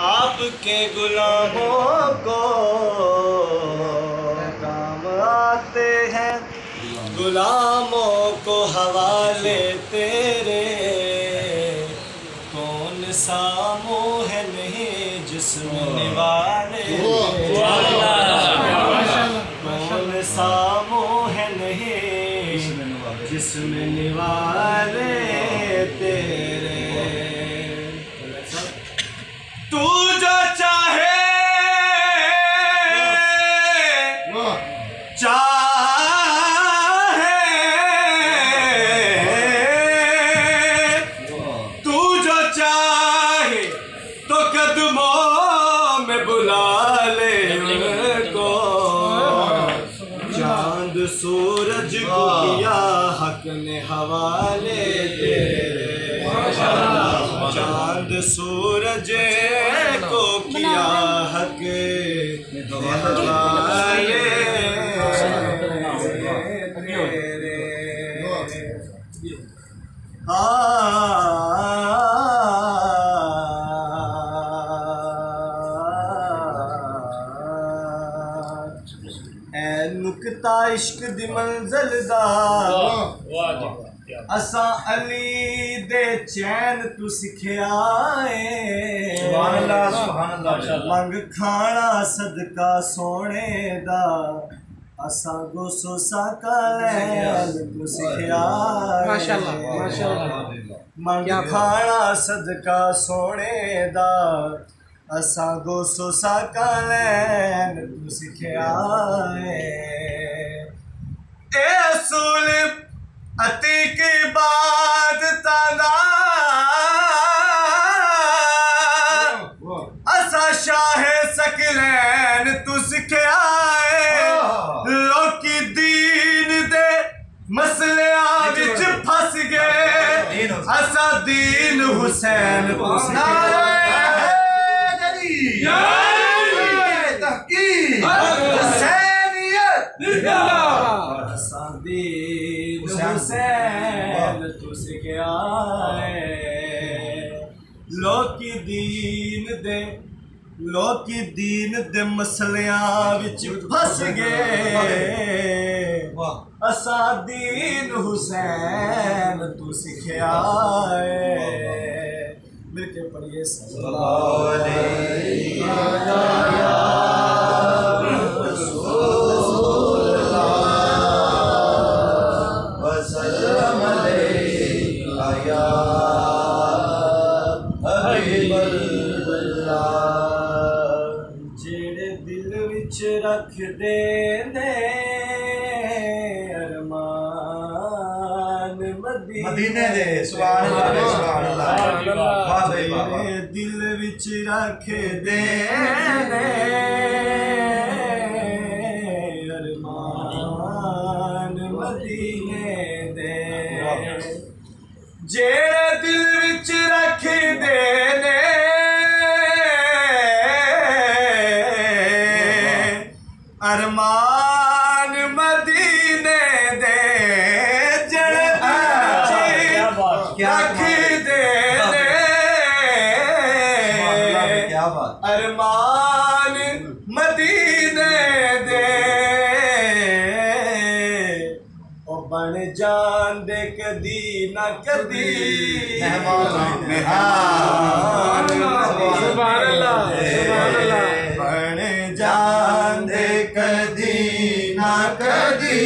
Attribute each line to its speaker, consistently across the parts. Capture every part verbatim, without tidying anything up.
Speaker 1: आपके गुलामों को काम आते हैं, गुलामों को हवाले तेरे। कौन सा मुँह है नहीं जिसमें निवाले, कौन सा मुँह है नहीं जिसमें निवाले तेरे। तू जो चाहे चाहे तू जो चाहे तो कदमों में बुला ले उनको। चांद सूरज को किया हक ने हवाले तेरे, चांद सूरज को किया हक हवाले तेरे। ऐ नुकता इश्क दी मंज़िल दा असा अली दे चैन तू सिखिया मंग खाना सदका सोने दा असा गोसो साका लैन तू सिखिया मंग खाना सदका सोने दा असा गोसो साका लैन तू सिखिया। ए असूल अतीक इबादत दा असा शाह सकलैन तू सिखिया। लोकी दीन दे मसलियां विच फस गए असा दीन हुसैन तू सिखिया। हुसैन तू सिखिया। लोकी दीन दे लोकी दीन दे मसलियां विच फस गए असा दीन हुसैन तू सिखिया। मिलके पढ़िए सल्लल्लाहु अलैहि जेड़े दिल विच रख दे ने अरमान मदीने दे। सुभान अल्लाह सुभान अल्लाह। जेड़े दिल विच रख दे ने अरमान मदीने दे, जेड़े दिल विच रख दे ने अरमान मदीने दे, जेड़े रख दे ने अरमान मदीने दे। ओ बन जान दे कदी ना कदी मेहमान। सुभान अल्लाह सुभान अल्लाह। बन जान दे कदी ना कदी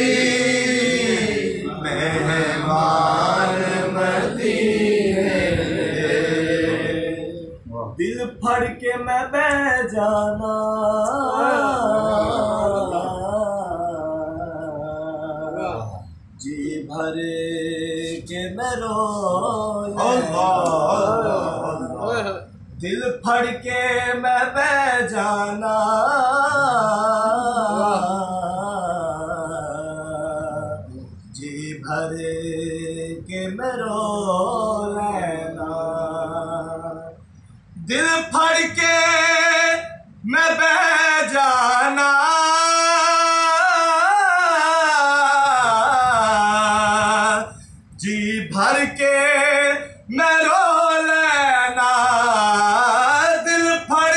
Speaker 1: मेहमान मदीने दे। दिल फड़ के मैं बह जाना जी भर के मैं रो, दिल फड़ के मैं बह जाना जी भर के मैं रो लेना। दिल फड़ के मैं बह जाना जी भर के मैं रो लेना। दिल फड़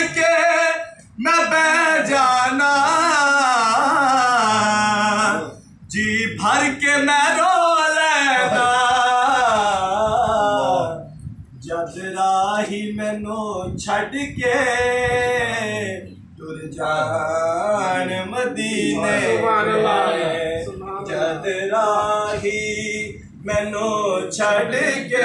Speaker 1: छड़ के तुर जान मदीने जद राही मैनू छड़ के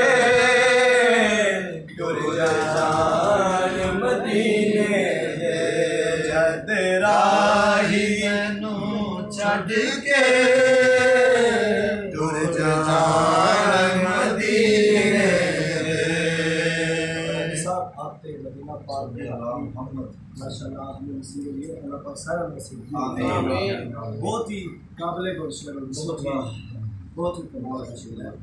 Speaker 1: तुर जान मदीने जद राही मैनू छड़ के तुर जान मदीने मदीना पाक माशाअल्लाह आपने नसीब लिए अल्लाह पाक सारा नसीब आमीन। बहुत ही काबिल और शेर बहुत ही बहुत ही कमाल का शेर है।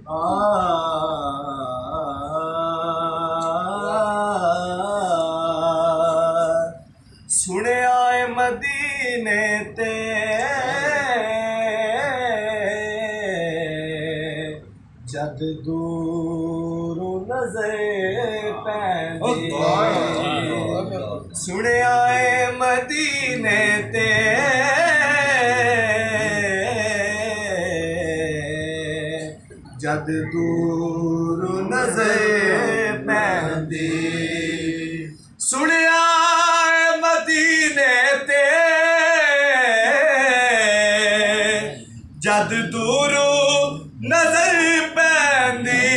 Speaker 1: सुने आए मदीने ते जद दूर नजर पैंदी सुने आए मदीने ते जद दूर नजर पैंदी सुने आए मदीने ते जद दूर नजर पैंदी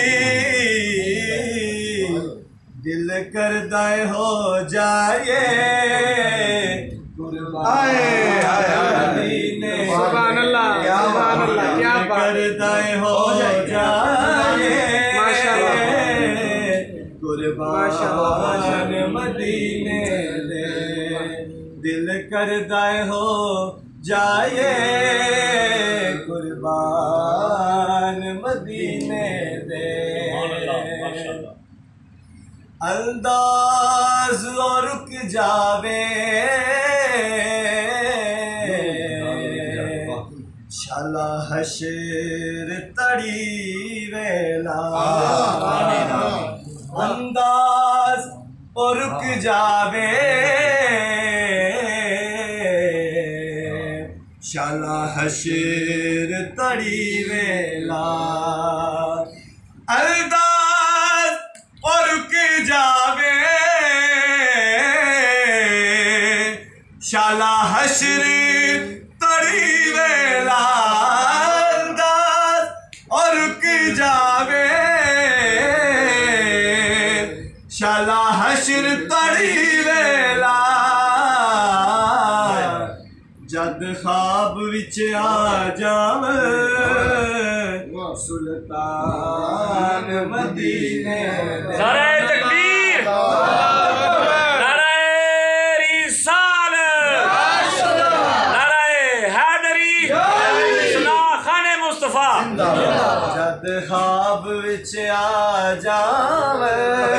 Speaker 1: दिल करदा हो जाए आए मदीने सुभान अल्लाह सुभान अल्लाह क्या करदा हो जाए माशाअल्लाह कुर्बान मदीने दे दिल करदा हो जाए कुर्बान मदीने दे अंदाज और रुक जावे शाला हशर तड़ी वेला अंदाज और रुक जावे शाला हशर तड़ी वेला अंदाज और रुक जावे शाला हशर तड़ी वेला अंदाज और रुक जावे शाला हशर तड़ी वेला जद ख्वाब विच आ जावे सुल्तान मदीने
Speaker 2: नारे तकबीर नारे रिसालत नारे हैदरी सुना खाने मुस्तफा
Speaker 1: जद ख्वाब विच आ जावे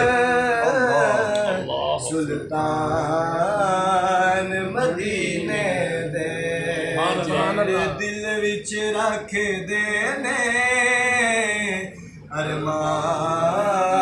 Speaker 1: सुल्तान मदीने दे दिल विच रख देने अरमान